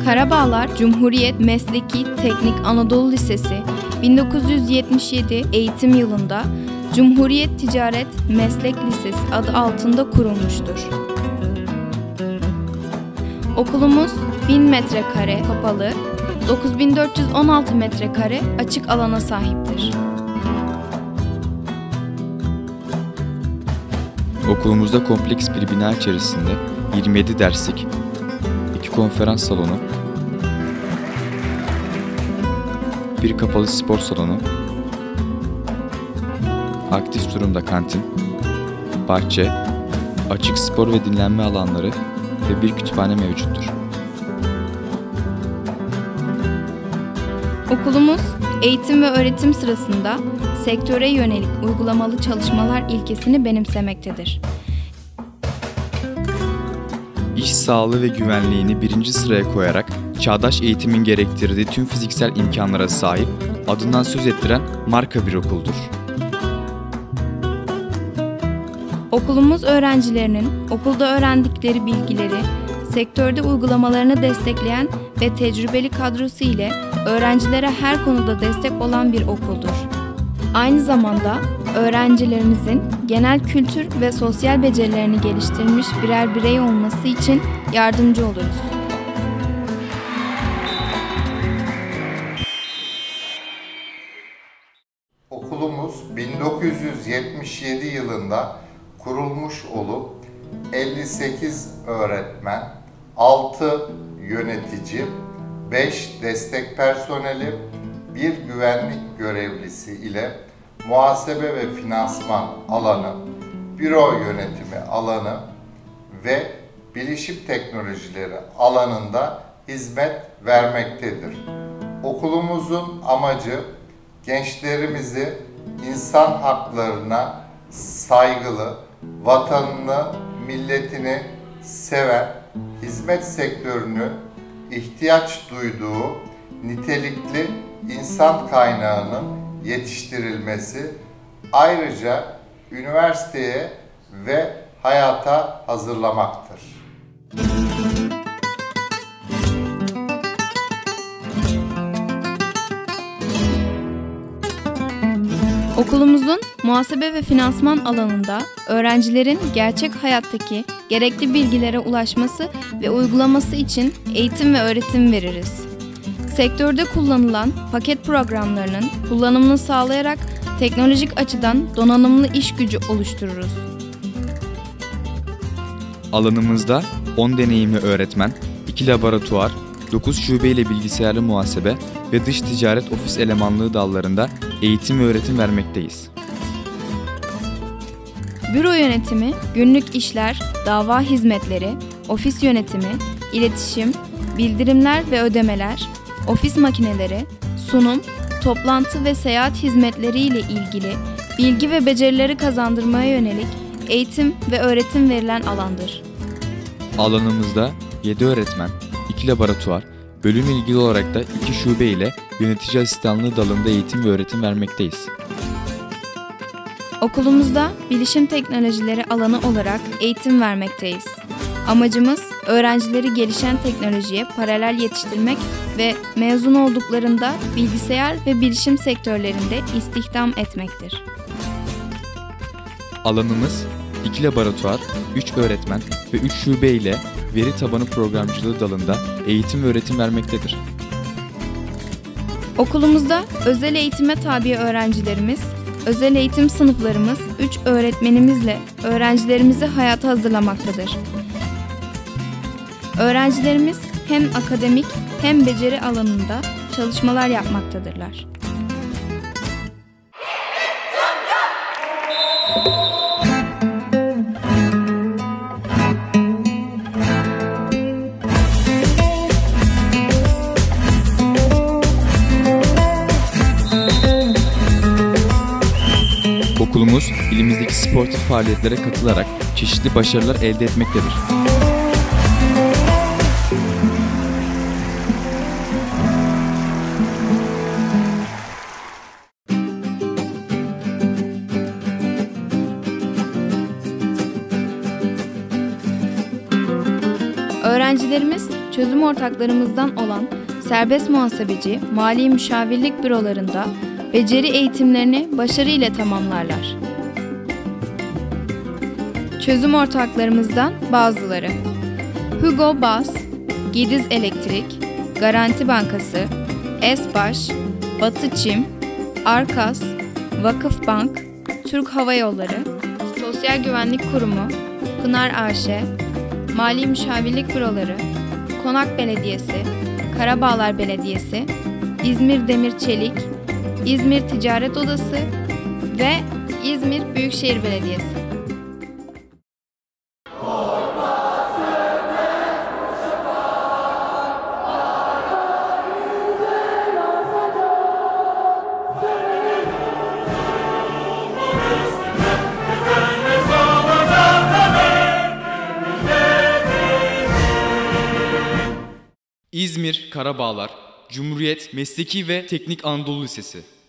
Karabağlar Cumhuriyet Mesleki Teknik Anadolu Lisesi 1977 eğitim yılında Cumhuriyet Ticaret Meslek Lisesi adı altında kurulmuştur. Okulumuz 1000 metrekare kapalı, 9416 metrekare açık alana sahiptir. Okulumuzda kompleks bir bina içerisinde 27 derslik, 2 konferans salonu, bir kapalı spor salonu, aktif durumda kantin, bahçe, açık spor ve dinlenme alanları ve bir kütüphane mevcuttur. Okulumuz eğitim ve öğretim sırasında sektöre yönelik uygulamalı çalışmalar ilkesini benimsemektedir. İş sağlığı ve güvenliğini birinci sıraya koyarak çağdaş eğitimin gerektirdiği tüm fiziksel imkanlara sahip, adından söz ettiren marka bir okuldur. Okulumuz öğrencilerinin okulda öğrendikleri bilgileri, sektörde uygulamalarını destekleyen ve tecrübeli kadrosu ile öğrencilere her konuda destek olan bir okuldur. Aynı zamanda öğrencilerimizin genel kültür ve sosyal becerilerini geliştirmiş birer birey olması için yardımcı oluruz. Okulumuz 1977 yılında kurulmuş olup 58 öğretmen, 6 yönetici, 5 destek personeli, 1 güvenlik görevlisi ile muhasebe ve finansman alanı, büro yönetimi alanı ve bilişim teknolojileri alanında hizmet vermektedir. Okulumuzun amacı gençlerimizi insan haklarına saygılı, vatanını, milletini seven, hizmet sektörünü ihtiyaç duyduğu nitelikli insan kaynağının yetiştirilmesi, ayrıca üniversiteye ve hayata hazırlamaktır. Okulumuzun muhasebe ve finansman alanında öğrencilerin gerçek hayattaki gerekli bilgilere ulaşması ve uygulaması için eğitim ve öğretim veririz. Sektörde kullanılan paket programlarının kullanımını sağlayarak teknolojik açıdan donanımlı iş gücü oluştururuz. Alanımızda 10 deneyimli öğretmen, 2 laboratuvar, 9 şube ile bilgisayarlı muhasebe ve dış ticaret ofis elemanlığı dallarında eğitim ve öğretim vermekteyiz. Büro yönetimi, günlük işler, dava hizmetleri, ofis yönetimi, iletişim, bildirimler ve ödemeler, ofis makineleri, sunum, toplantı ve seyahat hizmetleri ile ilgili bilgi ve becerileri kazandırmaya yönelik eğitim ve öğretim verilen alandır. Alanımızda 7 öğretmen, 2 laboratuvar, bölüm ilgili olarak da 2 şube ile yönetici asistanlığı dalında eğitim ve öğretim vermekteyiz. Okulumuzda bilişim teknolojileri alanı olarak eğitim vermekteyiz. Amacımız öğrencileri gelişen teknolojiye paralel yetiştirmek ve mezun olduklarında bilgisayar ve bilişim sektörlerinde istihdam etmektir. Alanımız 2 laboratuvar, 3 öğretmen ve 3 şube ile veri tabanı programcılığı dalında eğitim ve öğretim vermektedir. Okulumuzda özel eğitime tabi öğrencilerimiz, özel eğitim sınıflarımız 3 öğretmenimizle öğrencilerimizi hayata hazırlamaktadır. Öğrencilerimiz hem akademik hem beceri alanında çalışmalar yapmaktadırlar. Okulumuz ilimizdeki sportif faaliyetlere katılarak çeşitli başarılar elde etmektedir. Öğrencilerimiz çözüm ortaklarımızdan olan serbest muhasebeci, mali müşavirlik bürolarında beceri eğitimlerini başarıyla tamamlarlar. Çözüm ortaklarımızdan bazıları: Hugo Boss, Gediz Elektrik, Garanti Bankası, Esbaş, Batı Çim, Arkas, Vakıfbank, Türk Hava Yolları, Sosyal Güvenlik Kurumu, Pınar AŞ, Mali Müşavirlik Büroları, Konak Belediyesi, Karabağlar Belediyesi, İzmir Demir Çelik, İzmir Ticaret Odası ve İzmir Büyükşehir Belediyesi. İzmir Karabağlar Cumhuriyet Mesleki ve Teknik Anadolu Lisesi.